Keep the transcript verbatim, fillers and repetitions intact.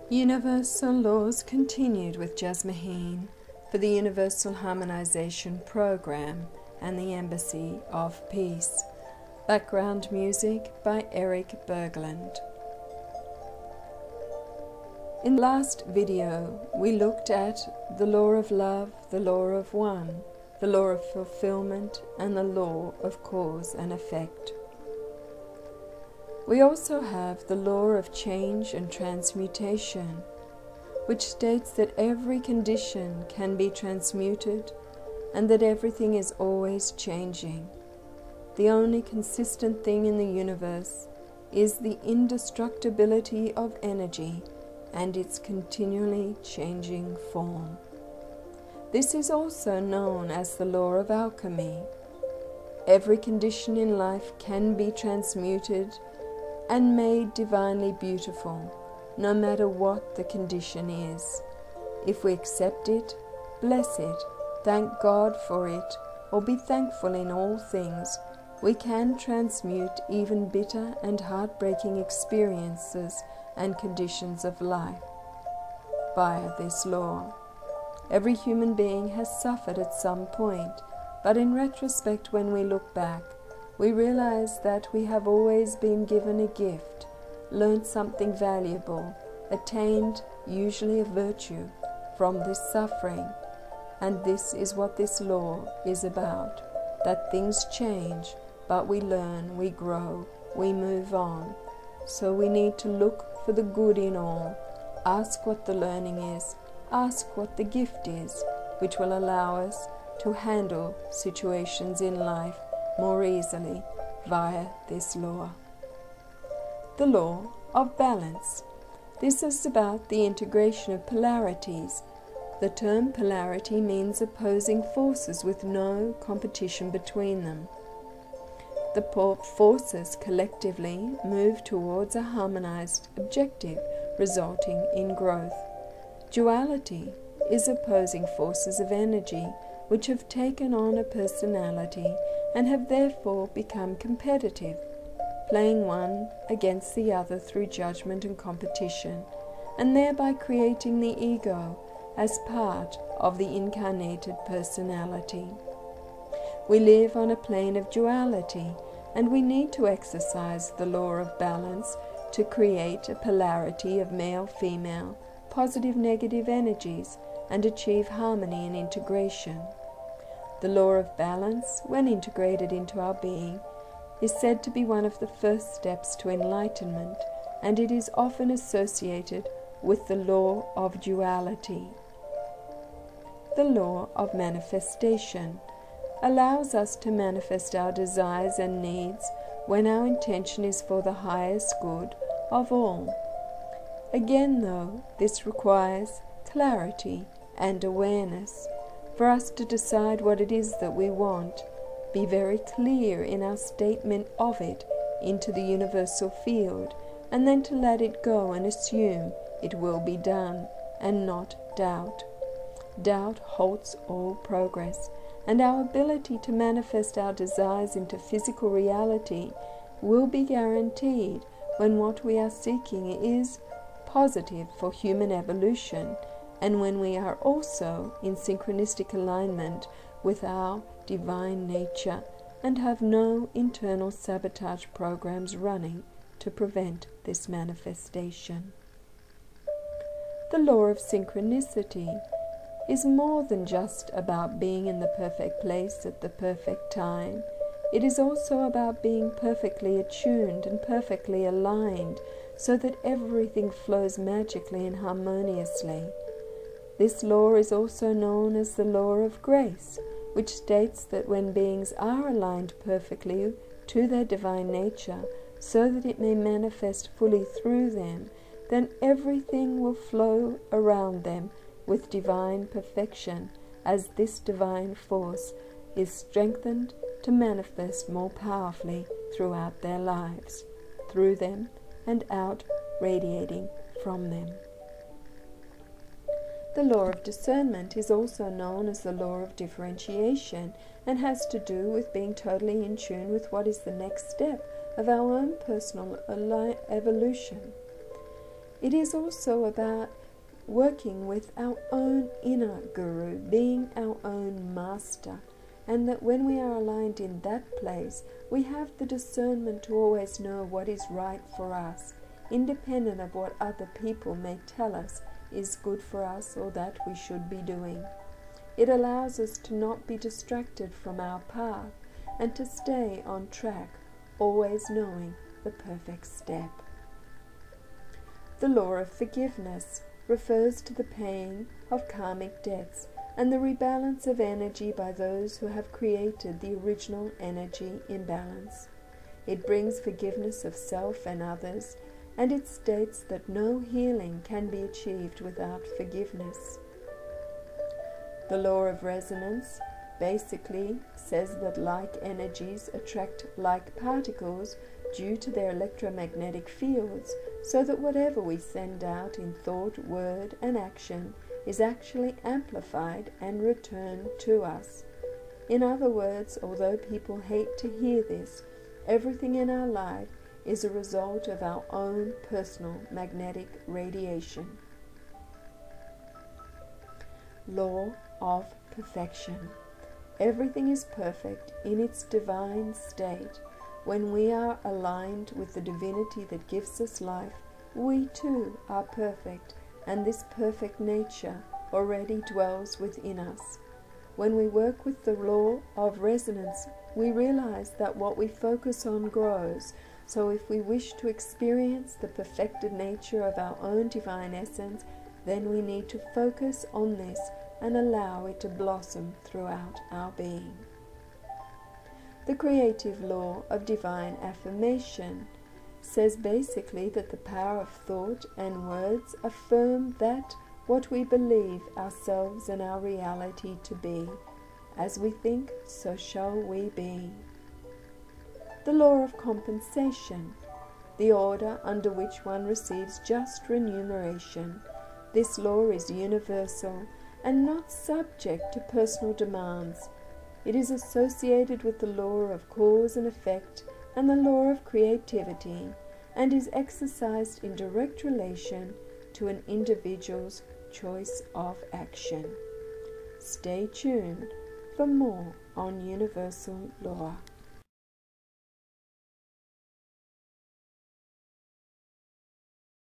Universal Laws continued with Jasmuheen for the Universal Harmonization Program and the Embassy of Peace. Background music by Eric Berglund. In the last video, we looked at the law of love, the law of one, the law of fulfillment, and the law of cause and effect. We also have the law of change and transmutation, which states that every condition can be transmuted and that everything is always changing. The only consistent thing in the universe is the indestructibility of energy and its continually changing form. This is also known as the law of alchemy. Every condition in life can be transmuted and made divinely beautiful, no matter what the condition is. If we accept it, bless it, thank God for it, or be thankful in all things, we can transmute even bitter and heartbreaking experiences and conditions of life via this law. Every human being has suffered at some point, but in retrospect, when we look back, we realize that we have always been given a gift, learned something valuable, attained usually a virtue from this suffering. And this is what this law is about, that things change, but we learn, we grow, we move on. So we need to look for the good in all, ask what the learning is, ask what the gift is, which will allow us to handle situations in life more easily via this law. The law of balance. This is about the integration of polarities. The term polarity means opposing forces with no competition between them. The forces collectively move towards a harmonized objective, resulting in growth. Duality is opposing forces of energy which have taken on a personality and have therefore become competitive, playing one against the other through judgment and competition, and thereby creating the ego as part of the incarnated personality. We live on a plane of duality, and we need to exercise the law of balance to create a polarity of male-female, positive-negative energies, and achieve harmony and integration. The law of balance, when integrated into our being, is said to be one of the first steps to enlightenment, and it is often associated with the law of duality. The law of manifestation allows us to manifest our desires and needs when our intention is for the highest good of all. Again, though, this requires clarity and awareness. For us to decide what it is that we want, be very clear in our statement of it into the universal field, and then to let it go and assume it will be done, and not doubt. Doubt halts all progress, and our ability to manifest our desires into physical reality will be guaranteed when what we are seeking is positive for human evolution, and when we are also in synchronistic alignment with our divine nature and have no internal sabotage programs running to prevent this manifestation. The law of synchronicity is more than just about being in the perfect place at the perfect time. It is also about being perfectly attuned and perfectly aligned so that everything flows magically and harmoniously. This law is also known as the law of grace, which states that when beings are aligned perfectly to their divine nature so that it may manifest fully through them, then everything will flow around them with divine perfection, as this divine force is strengthened to manifest more powerfully throughout their lives, through them and out, radiating from them. The law of discernment is also known as the law of differentiation and has to do with being totally in tune with what is the next step of our own personal evolution. It is also about working with our own inner guru, being our own master, and that when we are aligned in that place, we have the discernment to always know what is right for us, independent of what other people may tell us is good for us or that we should be doing. It allows us to not be distracted from our path and to stay on track, always knowing the perfect step. The law of forgiveness refers to the paying of karmic debts and the rebalance of energy by those who have created the original energy imbalance. It brings forgiveness of self and others, and it states that no healing can be achieved without forgiveness. The law of resonance basically says that like energies attract like particles due to their electromagnetic fields, so that whatever we send out in thought, word, and action is actually amplified and returned to us. In other words, although people hate to hear this, everything in our life is a result of our own personal magnetic radiation. Law of perfection. Everything is perfect in its divine state. When we are aligned with the divinity that gives us life, we too are perfect, and this perfect nature already dwells within us. When we work with the law of resonance, we realize that what we focus on grows. So if we wish to experience the perfected nature of our own divine essence, then we need to focus on this and allow it to blossom throughout our being. The creative law of divine affirmation says basically that the power of thought and words affirm that what we believe ourselves and our reality to be. As we think, so shall we be. The law of compensation, the order under which one receives just remuneration. This law is universal and not subject to personal demands. It is associated with the law of cause and effect and the law of creativity, and is exercised in direct relation to an individual's choice of action. Stay tuned for more on Universal Law.